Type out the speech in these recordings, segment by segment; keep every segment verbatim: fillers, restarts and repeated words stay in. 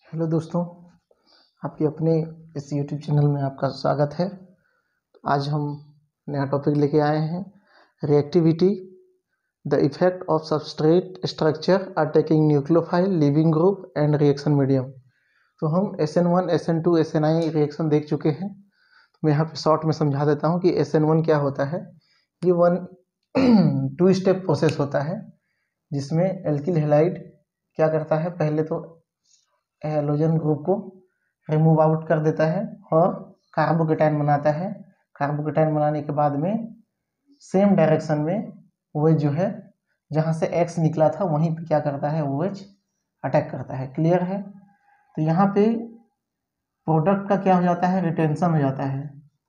Hello दोस्तों, आपके अपने इस यूट्यूब चैनल में आपका स्वागत है। तो आज हम नया टॉपिक लेके आए हैं, reactivity, the effect of substrate structure are taking nucleophile leaving group and reaction medium. तो हम S N one, S N two, S N i reaction देख चुके हैं। तो मैं यहाँ पे शॉर्ट में समझा देता हूँ कि एस एन वन क्या होता है। ये वन टू स्टेप प्रोसेस होता है जिसमें एल्किल हैलाइड क्या करता है, पहले तो हैलोजन ग्रुप को रिमूव आउट कर देता है और कार्बोकेटाइन बनाता है। कार्बोकेटाइन बनाने के बाद में सेम डायरेक्शन में वो जो है जहाँ से एक्स निकला था वहीं पे क्या करता है, वो एच अटैक करता है। क्लियर है? तो यहाँ पे प्रोडक्ट का क्या हो जाता है, रिटेंशन हो जाता है।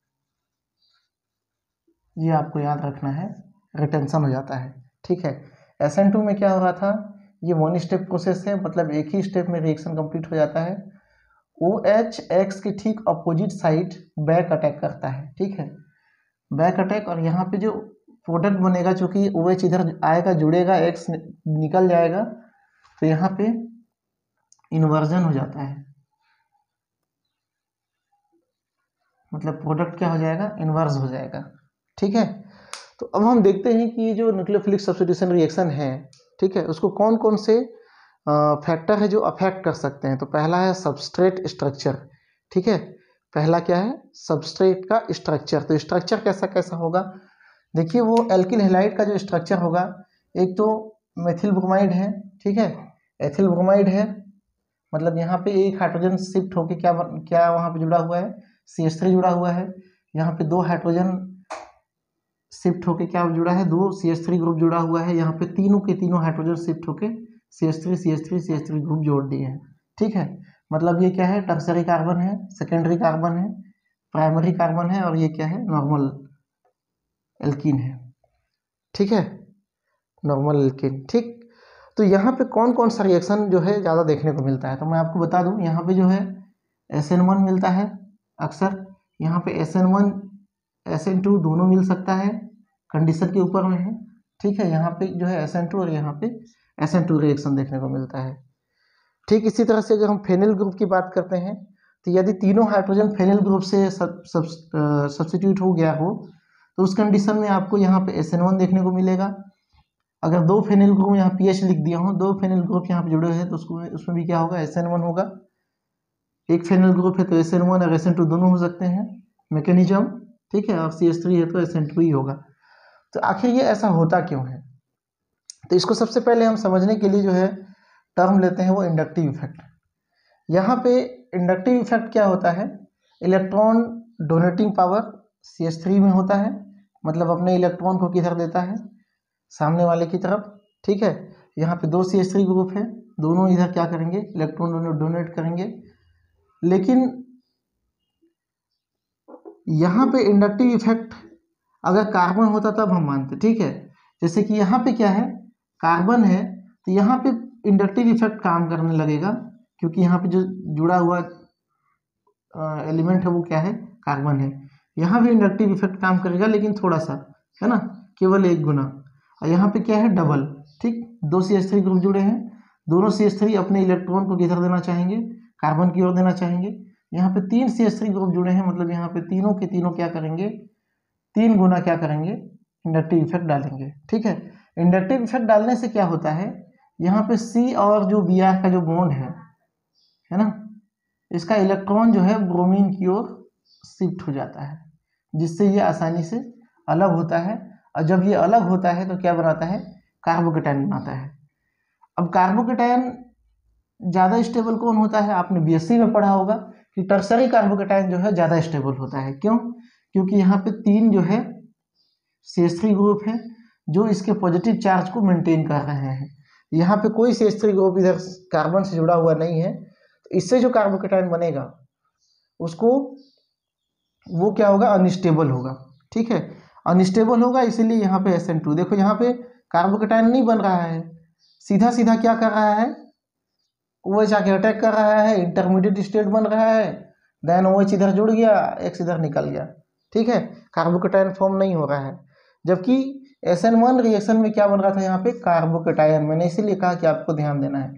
ये आपको याद रखना है, रिटेंशन हो जाता है। ठीक है। एस एन टू में क्या हो रहा था, ये वन स्टेप प्रोसेस है, मतलब एक ही स्टेप में रिएक्शन कंप्लीट हो जाता है। ओ एच एक्स के ठीक अपोजिट साइड बैक अटैक करता है। ठीक है, बैक अटैक। और यहाँ पे जो प्रोडक्ट बनेगा, चूंकि ओ एच इधर आएगा, जुड़ेगा, एक्स निकल जाएगा, तो यहाँ पे इन्वर्जन हो जाता है, मतलब प्रोडक्ट क्या हो जाएगा, इन्वर्स हो जाएगा। ठीक है। तो अब हम देखते हैं कि ये जो न्यूक्लियोफिलिक सब्स्टिट्यूशन रिएक्शन है, ठीक है, उसको कौन कौन से फैक्टर है जो अफेक्ट कर सकते हैं। तो पहला है सबस्ट्रेट स्ट्रक्चर। ठीक है, पहला क्या है, सबस्ट्रेट का स्ट्रक्चर। तो स्ट्रक्चर कैसा कैसा होगा, देखिए वो एल्किल हैलाइड का जो स्ट्रक्चर होगा, एक तो मेथिल ब्रोमाइड है, ठीक है, एथिल ब्रोमाइड है, मतलब यहाँ पे एक हाइड्रोजन शिफ्ट होके क्या क्या वहाँ पे जुड़ा हुआ है, सी एच थ्री जुड़ा हुआ है। यहाँ पे दो हाइड्रोजन शिफ्ट होके क्या जुड़ा है, दो सी एच थ्री ग्रुप जुड़ा हुआ है। यहाँ पे तीनों के तीनों हाइड्रोजन शिफ्ट होके C H three C H three C H three group जोड़ दिए हैं। ठीक है, मतलब ये क्या है, टर्सरी कार्बन है, सेकेंडरी कार्बन है, प्राइमरी कार्बन है, और ये क्या है, नॉर्मल एल्कीन है। ठीक है, नॉर्मल एल्कीन। ठीक, तो यहाँ पे कौन कौन सा रिएक्शन जो है ज़्यादा देखने को मिलता है, तो मैं आपको बता दूँ, यहाँ पे जो है एस एन वन मिलता है अक्सर, यहाँ पे S N one S N two दोनों मिल सकता है, कंडीशन के ऊपर में है। ठीक है, यहाँ पे जो है एस एन टू और यहाँ पे एस एन टू रिएक्शन देखने को मिलता है। ठीक इसी तरह से अगर हम फेनिल ग्रुप की बात करते हैं, तो यदि तीनों हाइड्रोजन फेनिल ग्रुप से सब सब सब्स्टिट्यूट हो गया हो, तो उस कंडीशन में आपको यहाँ पे एस एन वन देखने को मिलेगा। अगर दो फेनिल ग्रुप यहाँ पी एच लिख दिया हो, दो फेनिल ग्रुप यहाँ पे जुड़े हैं, तो उसको उसमें भी क्या होगा, एस एन वन होगा। एक फेनिल ग्रुप है तो एस एन वन और एस एन टू दोनों हो सकते हैं, मैकेनिज्म। ठीक है, और सी एच थ्री है तो एस एन टू ही होगा। तो आखिर ये ऐसा होता क्यों है, तो इसको सबसे पहले हम समझने के लिए जो है टर्म लेते हैं, वो इंडक्टिव इफेक्ट। यहाँ पे इंडक्टिव इफेक्ट क्या होता है, electron donating power C H three में होता है, मतलब अपने इलेक्ट्रॉन को किधर देता है, सामने वाले की तरफ। ठीक है, यहाँ पे दो सी एच थ्री ग्रुप है, दोनों इधर क्या करेंगे, इलेक्ट्रॉन डोनेट करेंगे। लेकिन यहाँ पे इंडक्टिव इफेक्ट अगर कार्बन होता तब हम मानते। ठीक है, जैसे कि यहाँ पे क्या है, कार्बन है, तो यहाँ पे इंडक्टिव इफेक्ट काम करने लगेगा, क्योंकि यहाँ पे जो जुड़ा हुआ एलिमेंट है वो क्या है, कार्बन है। यहाँ भी इंडक्टिव इफेक्ट काम करेगा, लेकिन थोड़ा सा, है ना, केवल एक गुना। और यहाँ पे क्या है, डबल। ठीक, दो सी एच थ्री ग्रुप जुड़े हैं, दोनों सी एच थ्री अपने इलेक्ट्रॉन को किधर देना चाहेंगे, कार्बन की ओर देना चाहेंगे। यहाँ पे तीन सी एच थ्री ग्रुप जुड़े हैं, मतलब यहाँ पे तीनों के तीनों क्या करेंगे, तीन गुना क्या करेंगे, इंडक्टिव इफेक्ट डालेंगे। ठीक है, इंडक्टिव इफेक्ट डालने से क्या होता है, यहाँ पे सी और जो बी आर का जो बॉन्ड है है ना, इसका इलेक्ट्रॉन जो है ब्रोमीन की ओर शिफ्ट हो जाता है, जिससे ये आसानी से अलग होता है। और जब ये अलग होता है तो क्या बनाता है, कार्बोकेटाइन बनाता है। अब कार्बोकेटाइन ज़्यादा स्टेबल कौन होता है, आपने बी एस सी में पढ़ा होगा कि टर्सरी कार्बोकेटाइन जो है ज़्यादा स्टेबल होता है। क्यों? क्योंकि यहाँ पे तीन जो है सी एच थ्री ग्रुप है जो इसके पॉजिटिव चार्ज को मेंटेन कर रहे हैं। यहाँ पे कोई सी एच थ्री ग्रुप इधर कार्बन से जुड़ा हुआ नहीं है, तो इससे जो कार्बोकेटाइन बनेगा उसको वो क्या होगा, अनस्टेबल होगा। ठीक है, अनस्टेबल होगा, इसीलिए यहाँ पे एस एन टू, देखो यहाँ पे कार्बोकेटाइन नहीं बन रहा है, सीधा सीधा क्या कर रहा है, ओ एच आके अटैक कर रहा है, इंटरमीडिएट स्टेट बन रहा है, देन ओ एच इधर जुड़ गया, एक्स इधर निकल गया। ठीक है, कार्बोकेटाइन फॉर्म नहीं हो रहा है। जबकि एस एन वन रिएक्शन में क्या बन रहा था, यहाँ पे कार्बोकेटाइन, मैंने इसीलिए कहा कि आपको ध्यान देना है।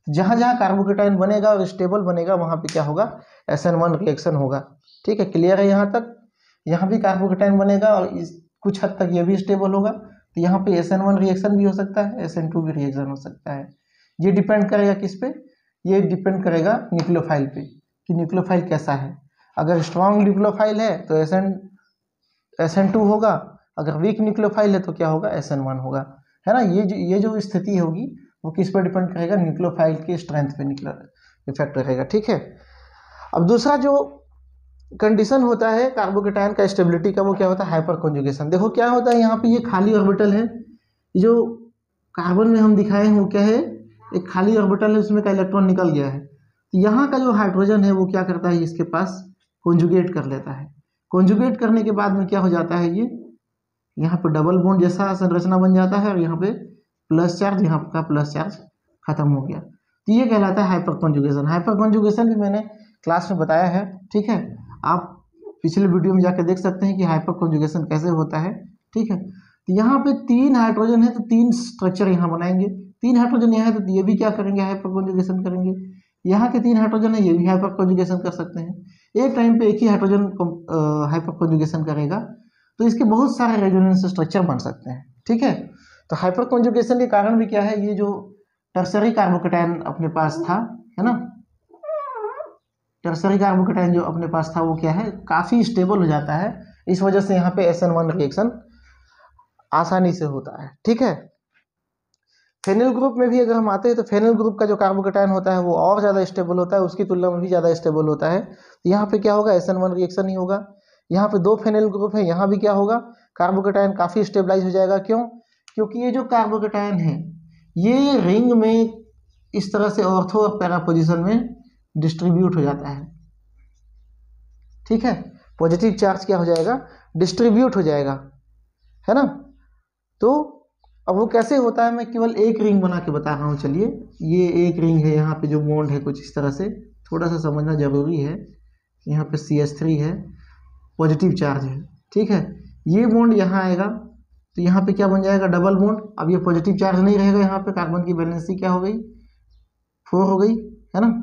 जहाँ जहाँ कार्बोकेटाइन बनेगा और स्टेबल बनेगा वहाँ पे क्या होगा, एस एन वन रिएक्शन होगा। ठीक है, क्लियर है यहाँ तक। यहाँ भी कार्बोकेटाइन बनेगा और इस कुछ हद तक ये भी स्टेबल होगा, तो यहाँ पे एस एन वन रिएक्शन भी हो सकता है, एस एन टू भी रिएक्शन हो सकता है। ये डिपेंड करेगा किस पे, ये डिपेंड करेगा न्यूक्लियोफाइल पे कि न्यूक्लियोफाइल कैसा है। अगर स्ट्रॉन्ग न्यूक्लियोफाइल है तो S N S N two होगा, अगर वीक न्यूक्लियोफाइल है तो क्या होगा, एस एन वन होगा, है ना। ये जो ये जो स्थिति होगी वो किस पर डिपेंड करेगा, न्यूक्लियोफाइल की स्ट्रेंथ पे इफेक्ट रहेगा। ठीक है, अब दूसरा जो कंडीशन होता है कार्बोकेटाइन का स्टेबिलिटी का, वो क्या होता है, हाइपर कॉन्जुगेशन। देखो क्या होता है, यहाँ पे ये खाली ऑर्बिटल है, जो कार्बन में हम दिखाए हैं वो क्या है, एक खाली ऑर्बिटल है, उसमें का इलेक्ट्रॉन निकल गया है। यहाँ का जो हाइड्रोजन है वो क्या करता है, इसके पास कॉन्जुगेट कर लेता है। कॉन्जुगेट करने के बाद में क्या हो जाता है, ये यहाँ पे डबल बॉन्ड जैसा संरचना बन जाता है और यहाँ पे प्लस चार्ज, यहाँ का प्लस चार्ज खत्म हो गया, तो ये कहलाता है हाइपर कॉन्जुगेशन। हाइपर कॉन्जुगेशन भी मैंने क्लास में बताया है। ठीक है, आप पिछले वीडियो में जाकर देख सकते हैं कि हाइपर कॉन्जुगेशन कैसे होता है। ठीक है, तो यहाँ पे तीन हाइड्रोजन है तो तीन स्ट्रक्चर यहाँ बनाएंगे, तीन हाइड्रोजन यहाँ है तो ये भी क्या करेंगे, हाइपर कॉन्जुगेशन करेंगे। यहाँ के तीन हाइड्रोजन है, ये भी हाइपर कॉन्जुगेशन कर सकते हैं। एक टाइम पे एक ही हाइड्रोजन हाइपर कॉन्जुगेशन करेगा तो इसके बहुत सारे रेजोनेंस स्ट्रक्चर बन सकते हैं। ठीक है, तो हाइपर कॉन्जुगेशन के कारण भी क्या है, ये जो टर्सरी कार्बोकेटाइन अपने पास था, है ना, टर्सरी कार्बोकेटाइन जो अपने पास था वो क्या है, काफ़ी स्टेबल हो जाता है। इस वजह से यहाँ पे एस एन वन रिएक्शन आसानी से होता है। ठीक है, फेनिल ग्रुप में भी अगर हम आते हैं तो फेनिल ग्रुप का जो कार्बोकेटाइन होता है वो और ज़्यादा स्टेबल होता है, उसकी तुलना में भी ज़्यादा स्टेबल होता है। तो यहाँ पे क्या होगा, एस एन वन रिएक्शन ही होगा। यहाँ पे दो फेनिल ग्रुप है, यहाँ भी क्या होगा, कार्बोकेटाइन काफ़ी स्टेबलाइज हो जाएगा। क्यों, क्योंकि ये जो कार्बोकेटाइन है ये रिंग में इस तरह से ऑर्थो और पैरा पोजिशन में डिस्ट्रीब्यूट हो जाता है। ठीक है, पॉजिटिव चार्ज क्या हो जाएगा, डिस्ट्रीब्यूट हो जाएगा, है ना। तो अब वो कैसे होता है, मैं केवल एक रिंग बना के बता रहा हूँ। चलिए, ये एक रिंग है, यहाँ पे जो बॉन्ड है कुछ इस तरह से, थोड़ा सा समझना जरूरी है। यहाँ पे सी एच थ्री है, पॉजिटिव चार्ज है। ठीक है, ये बॉन्ड यहाँ आएगा तो यहाँ पे क्या बन जाएगा, डबल बॉन्ड। अब ये पॉजिटिव चार्ज नहीं रहेगा, यहाँ पे कार्बन की वैलेंसी क्या हो गई, फोर हो गई, है ना।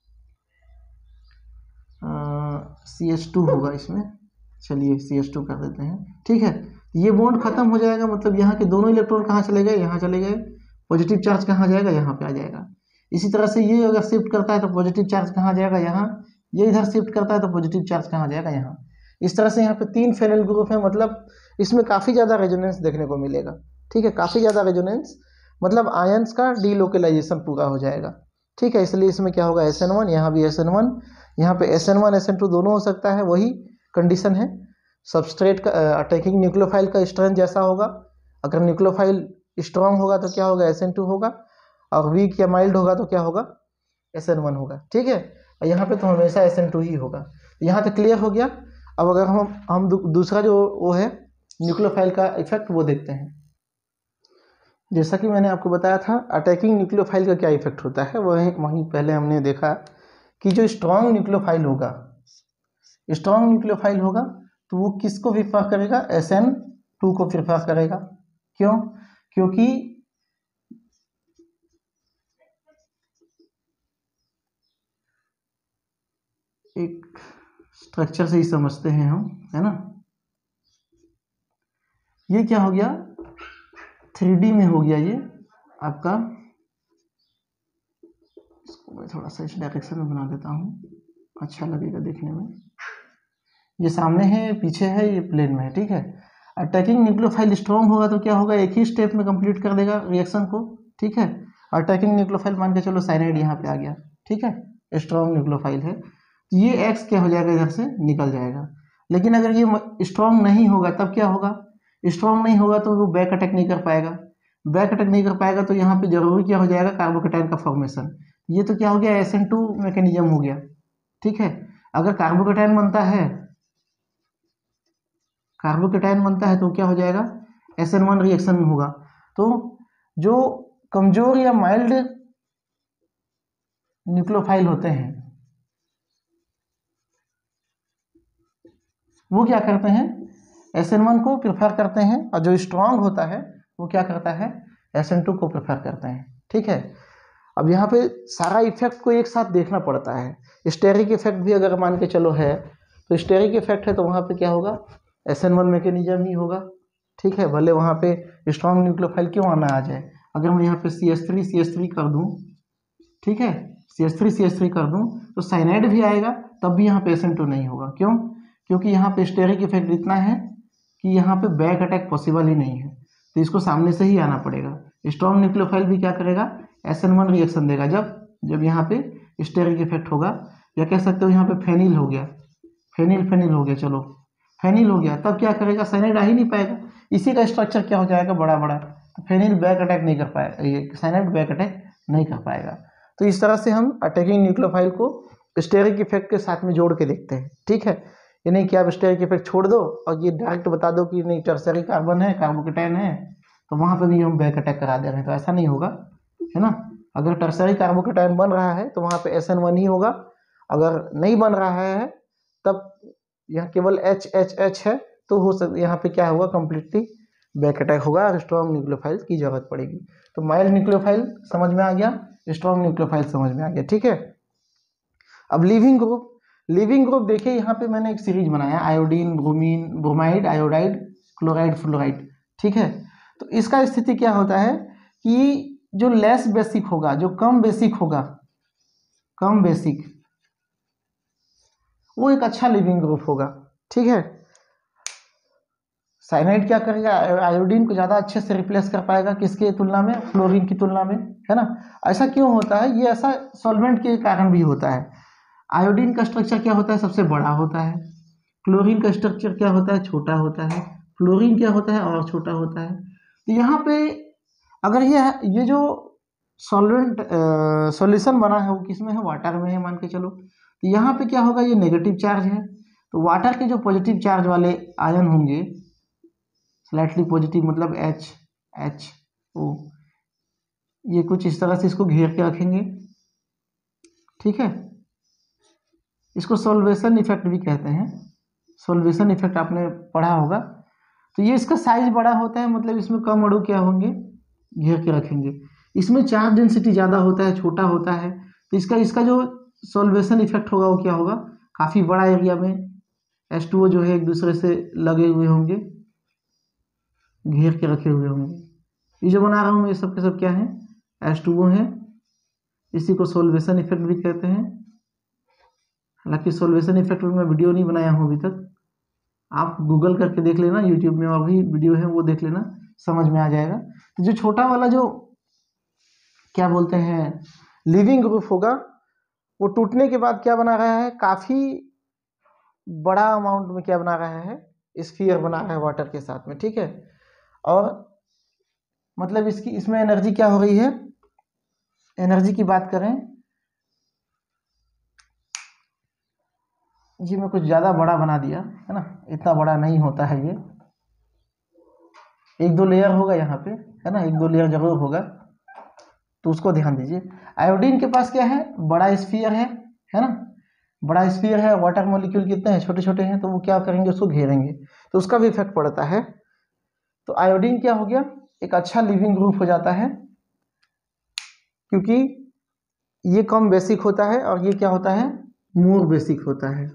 सी एच टू होगा इसमें, चलिए सी एच टू कर देते हैं। ठीक है, ये बॉन्ड खत्म हो जाएगा, मतलब यहाँ के दोनों इलेक्ट्रॉन कहाँ चले गए, यहाँ चले गए। पॉजिटिव चार्ज कहाँ जाएगा, यहाँ पे आ जाएगा। इसी तरह से ये अगर शिफ्ट करता है तो पॉजिटिव चार्ज कहाँ जाएगा, यहाँ। ये इधर शिफ्ट करता है तो पॉजिटिव चार्ज कहाँ जाएगा, यहाँ। इस तरह से यहाँ पे तीन फेनिल ग्रुप है, मतलब इसमें काफ़ी ज़्यादा रेजोनेंस देखने को मिलेगा। ठीक है, काफ़ी ज़्यादा रेजोनेंस, मतलब आयंस का डीलोकलाइजेशन पूरा हो जाएगा। ठीक है, इसलिए इसमें क्या होगा, एस एन वन, यहाँ भी एस एन वन, यहाँ पे S N one S N two दोनों हो सकता है। वही कंडीशन है, सबस्ट्रेट का अटैकिंग न्यूक्लियोफाइल का स्ट्रेंथ जैसा होगा। अगर न्यूक्लियोफाइल स्ट्रांग होगा तो क्या होगा, एस एन टू होगा, और वीक या माइल्ड होगा तो क्या होगा, एस एन वन होगा। ठीक है, यहाँ पे तो हमेशा एस एन टू ही होगा। यहाँ तक क्लियर हो गया। अब अगर हम हम दूसरा जो वो है न्यूक्लियोफाइल का इफेक्ट वो देखते हैं। जैसा कि मैंने आपको बताया था अटैकिंग न्यूक्लियोफाइल का क्या इफेक्ट होता है, वही वहीं पहले हमने देखा कि जो स्ट्रॉन्ग न्यूक्लियोफाइल होगा, स्ट्रॉन्ग न्यूक्लियोफाइल होगा तो वो किसको प्रेफर करेगा, एस एन टू को प्रेफर करेगा। क्यों, क्योंकि एक स्ट्रक्चर से ही समझते हैं हम, है ना। ये क्या हो गया, थ्री डी में हो गया ये आपका। इसको मैं थोड़ा सा इस डायरेक्शन में बना देता हूँ, अच्छा लगेगा देखने में। ये सामने है, पीछे है, ये प्लेन में है। ठीक है, अटैकिंग न्यूक्लियोफाइल स्ट्रॉन्ग होगा तो क्या होगा, एक ही स्टेप में कंप्लीट कर देगा रिएक्शन को। ठीक है, अटैकिंग न्यूक्लियोफाइल मान के चलो साइनाइड यहाँ पे आ गया। ठीक है, स्ट्रॉन्ग न्यूक्लियोफाइल है तो ये एक्स क्या हो जाएगा, इधर से निकल जाएगा। लेकिन अगर ये स्ट्रॉन्ग नहीं होगा तब क्या होगा, स्ट्रॉन्ग नहीं होगा तो वो बैक अटैक नहीं कर पाएगा। बैक अटैक नहीं कर पाएगा तो यहाँ पे जरूरी क्या हो जाएगा, कार्बोकेटाइन का फॉर्मेशन। ये तो क्या हो गया, एस एन टू मैकेनिज्म हो गया। ठीक है, अगर कार्बोकेटाइन बनता है कार्बोकेटाइन बनता है तो क्या हो जाएगा, एस एन वन रिएक्शन होगा। तो जो कमजोर या माइल्ड न्यूक्लियोफाइल होते हैं वो क्या करते हैं, एस एन वन को प्रेफर करते हैं, और जो स्ट्रांग होता है वो क्या करता है, एस एन टू को प्रेफर करते हैं। ठीक है, अब यहाँ पे सारा इफेक्ट को एक साथ देखना पड़ता है। स्टेरिक इफेक्ट भी अगर मान के चलो है तो स्टेरिक इफेक्ट है तो वहाँ पे क्या होगा, एस एन वन मैकेनिज्म ही होगा, ठीक है। भले वहाँ पे स्ट्रॉन्ग न्यूक्लियोफाइल क्यों आना आ जाए, अगर मैं यहाँ पे C S three C S three कर दूँ, ठीक है, C S three C S three कर दूँ तो साइनाइड भी आएगा, तब भी यहाँ पे एस एन टू नहीं होगा। क्यों? क्योंकि यहाँ पे स्टेरिक इफेक्ट इतना है कि यहाँ पे बैक अटैक पॉसिबल ही नहीं है, तो इसको सामने से ही आना पड़ेगा। स्ट्रॉन्ग न्यूक्लियोफाइल भी क्या करेगा, एस एन वन रिएक्शन देगा जब जब यहाँ पे स्टेरिक इफेक्ट होगा, या कह सकते हो यहाँ पे फेनिल हो गया, फेनिल फेनिल हो गया, चलो फेनिल हो गया, तब क्या करेगा, साइनाइड आ ही नहीं पाएगा। इसी का स्ट्रक्चर क्या हो जाएगा, बड़ा बड़ा, तो फेनिल बैक अटैक नहीं कर पाएगा, ये साइनाइड बैक अटैक नहीं कर पाएगा। तो इस तरह से हम अटैकिंग न्यूक्लियोफाइल को स्टेरिक इफेक्ट के साथ में जोड़ के देखते हैं, ठीक है। ये नहीं कि आप स्टेरिक इफेक्ट छोड़ दो और ये डायरेक्ट बता दो कि नहीं टर्सरी कार्बन है, कार्बोकेटाइन है, तो वहाँ पे भी हम बैक अटैक करा दे रहे हैं, तो ऐसा नहीं होगा, है ना। अगर टर्सरी कार्बोकेटाइन बन रहा है तो वहाँ पे एस एन वन ही होगा, अगर नहीं बन रहा है तब यहाँ केवल एच एच एच है तो हो सक यहाँ पे क्या होगा, कम्प्लीटली बैक अटैक होगा और स्ट्रॉन्ग न्यूक्लियोफाइल की जरूरत पड़ेगी। तो माइल्ड न्यूक्लियोफाइल समझ में आ गया, स्ट्रॉन्ग न्यूक्लियोफाइल समझ में आ गया, ठीक है। अब लिविंग ग्रुप, लिविंग ग्रुप देखिए यहाँ पे मैंने एक सीरीज बनाया, iodine, bromine, bromide, iodide, chloride, fluoride, ठीक है। तो इसका स्थिति क्या होता है कि जो लेस बेसिक होगा, जो कम बेसिक होगा, कम बेसिक, वो एक अच्छा लिविंग ग्रुप होगा, ठीक है। साइनाइड क्या करेगा, आयोडीन को ज़्यादा अच्छे से रिप्लेस कर पाएगा, किसके तुलना में, फ्लोरीन की तुलना में, है ना। ऐसा क्यों होता है, ये ऐसा सॉल्वेंट के कारण भी होता है। आयोडीन का स्ट्रक्चर क्या होता है, सबसे बड़ा होता है, क्लोरीन का स्ट्रक्चर क्या होता है, छोटा होता है, फ्लोरीन क्या होता है, और छोटा होता है। तो यहाँ पे अगर ये ये जो सॉल्वेंट सॉल्यूशन बना है वो किसमें है, वाटर में है मान के चलो, तो यहाँ पे क्या होगा, ये नेगेटिव चार्ज है, तो वाटर के जो पॉजिटिव चार्ज वाले आयन होंगे, स्लाइटली पॉजिटिव मतलब एच एच ओ, ये कुछ इस तरह से इसको घेर के रखेंगे, ठीक है। इसको सॉल्वेशन इफेक्ट भी कहते हैं, सॉल्वेशन इफेक्ट आपने पढ़ा होगा। तो ये इसका साइज बड़ा होता है, मतलब इसमें कम अणु क्या होंगे, घेर के रखेंगे। इसमें चार्ज डेंसिटी ज़्यादा होता है, छोटा होता है, तो इसका इसका जो सॉल्वेशन इफेक्ट होगा वो क्या होगा, काफ़ी बड़ा एरिया में एच टू ओ जो है एक दूसरे से लगे हुए होंगे, घेर के रखे हुए होंगे। ये जो बना रहा हूँ ये सब के सब क्या है, एच टू ओ है, इसी को सॉल्वेशन इफेक्ट भी कहते हैं। हालांकि सॉल्वेशन इफेक्ट में मैं वीडियो नहीं बनाया हूँ अभी तक, आप गूगल करके देख लेना, यूट्यूब में और भी वीडियो है वो देख लेना, समझ में आ जाएगा। तो जो छोटा वाला जो क्या बोलते हैं लिविंग ग्रुप होगा, वो टूटने के बाद क्या बना रहा है, काफ़ी बड़ा अमाउंट में क्या बना रहा है, स्फीयर बना रहा है वाटर के साथ में, ठीक है। और मतलब इसकी इसमें एनर्जी क्या हो रही है, एनर्जी की बात करें, जी मैं कुछ ज़्यादा बड़ा बना दिया है ना, इतना बड़ा नहीं होता है ये, एक दो लेयर होगा यहाँ पे, है ना, एक दो लेयर जरूर होगा, तो उसको ध्यान दीजिए। आयोडीन के पास क्या है, बड़ा स्फीयर है है ना, बड़ा स्फीयर है, वाटर मॉलिक्यूल कितने हैं, छोटे छोटे हैं, तो वो क्या करेंगे, उसको घेरेंगे, तो उसका भी इफेक्ट पड़ता है। तो आयोडीन क्या हो गया, एक अच्छा लिविंग ग्रुप हो जाता है, क्योंकि ये कम बेसिक होता है और ये क्या होता है, मोर बेसिक होता है,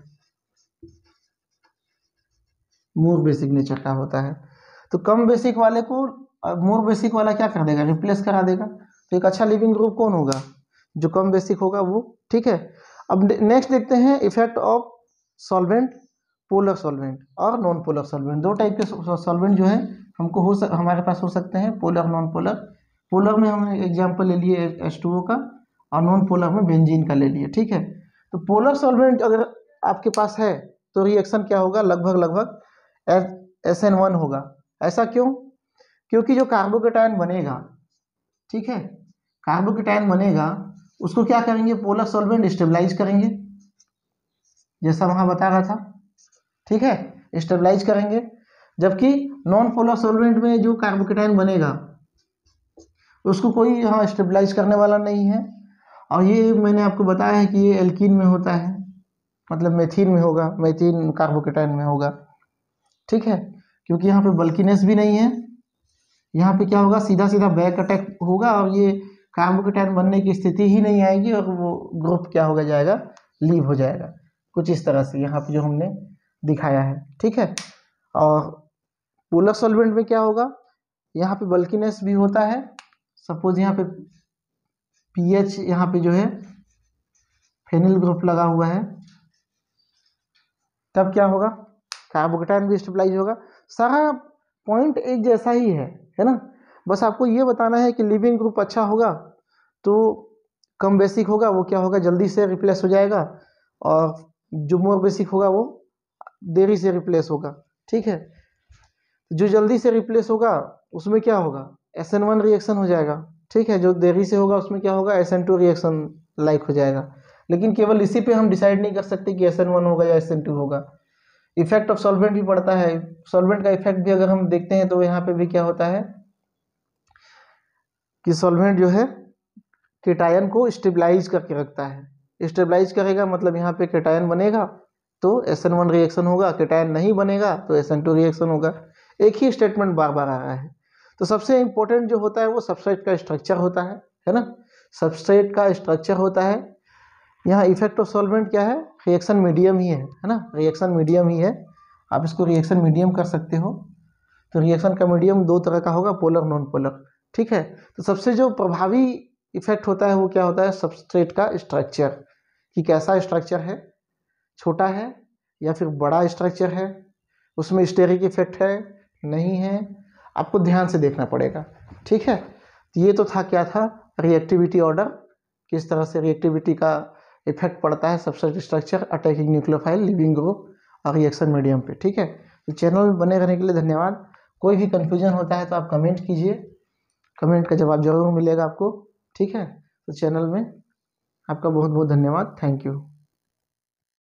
मोर बेसिक नेचर का होता है। तो कम बेसिक वाले को मोर बेसिक वाला क्या कर देगा, रिप्लेस करा देगा। तो एक अच्छा लिविंग ग्रुप कौन होगा, जो कम बेसिक होगा वो, ठीक है। अब नेक्स्ट देखते हैं effect of solvent, polar solvent और नॉन पोलर सॉल्वेंट। दो टाइप के सॉल्वेंट जो है हमको हो सक, हमारे पास हो सकते हैं, पोलर नॉन पोलर। पोलर में हमने एग्जाम्पल ले लिए एच टू ओ का, और नॉन पोलर में बेंजीन का ले लिए, ठीक है। तो पोलर सॉल्वेंट अगर आपके पास है तो रिएक्शन क्या होगा, लगभग लगभग एस एन वन होगा। ऐसा क्यों, क्योंकि जो कार्बोकेटाइन बनेगा, ठीक है, कार्बोकेटाइन बनेगा, उसको क्या करेंगे, पोलर सॉल्वेंट स्टेबलाइज करेंगे, जैसा वहां बता रहा था, ठीक है, स्टेबलाइज करेंगे। जबकि नॉन पोलर सॉल्वेंट में जो कार्बोकेटाइन बनेगा उसको कोई यहाँ स्टेबलाइज करने वाला नहीं है, और ये मैंने आपको बताया है कि ये एल्कीन में होता है, मतलब मेथीन में होगा, मेथीन कार्बोकेटाइन में होगा, ठीक है, क्योंकि यहाँ पे बल्कीनेस भी नहीं है, यहाँ पे क्या होगा, सीधा सीधा बैक अटैक होगा और ये कार्बोकेटायन बनने की स्थिति ही नहीं आएगी और वो ग्रुप क्या होगा जाएगा, लीव हो जाएगा, कुछ इस तरह से यहाँ पे जो हमने दिखाया है। ठीक है, और पोलर सॉल्वेंट में क्या होगा, यहाँ पे बल्कीनेस भी होता है। सपोज यहाँ पे पीएच यहाँ पे जो है फेनिल ग्रुप लगा हुआ है, तब क्या होगा, कार्बोकेटायन भी स्टेबलाइज होगा। सारा पॉइंट एक जैसा ही है है ना, बस आपको ये बताना है कि लिविंग ग्रुप अच्छा होगा तो कम बेसिक होगा, वो क्या होगा जल्दी से रिप्लेस हो जाएगा, और जो मोर बेसिक होगा वो देरी से रिप्लेस होगा। ठीक है, जो जल्दी से रिप्लेस होगा उसमें क्या होगा, एस एन वन रिएक्शन हो जाएगा। ठीक है, जो देरी से होगा उसमें क्या होगा, S N two reaction like हो जाएगा। लेकिन केवल इसी पे हम डिसाइड नहीं कर सकते कि एस एन वन होगा या एस एन टू होगा, इफेक्ट ऑफ सॉल्वेंट भी पड़ता है। सॉल्वेंट का इफेक्ट भी अगर हम देखते हैं तो यहाँ पे भी क्या होता है कि सॉल्वेंट जो है केटायन को स्टेबलाइज करके रखता है। स्टेबलाइज करेगा मतलब यहाँ पे केटायन बनेगा तो एस एन वन रिएक्शन होगा, केटायन नहीं बनेगा तो एस एन टू रिएक्शन होगा। एक ही स्टेटमेंट बार बार आ रहा है। तो सबसे इंपॉर्टेंट जो होता है वो सबस्ट्रेट का स्ट्रक्चर होता है है ना, सबस्ट्रेट का स्ट्रक्चर होता है। यहाँ इफेक्ट ऑफ सॉल्वेंट क्या है, रिएक्शन मीडियम ही है है ना, रिएक्शन मीडियम ही है, आप इसको रिएक्शन मीडियम कर सकते हो। तो रिएक्शन का मीडियम दो तरह का होगा, पोलर नॉन पोलर। ठीक है, तो सबसे जो प्रभावी इफेक्ट होता है वो क्या होता है, सबस्ट्रेट का स्ट्रक्चर, कि कैसा स्ट्रक्चर है, छोटा है या फिर बड़ा स्ट्रक्चर है, उसमें स्टेरिक इफेक्ट है नहीं है, आपको ध्यान से देखना पड़ेगा। ठीक है, तो ये तो था क्या था, रिएक्टिविटी ऑर्डर, किस तरह से रिएक्टिविटी का इफेक्ट पड़ता है substrate structure, attacking nucleophile, leaving group और रिएक्शन मीडियम पे। ठीक है, तो चैनल में बने रहने के लिए धन्यवाद। कोई भी कन्फ्यूजन होता है तो आप कमेंट कीजिए, कमेंट का जवाब जरूर मिलेगा आपको। ठीक है, तो चैनल में आपका बहुत बहुत धन्यवाद, थैंक यू।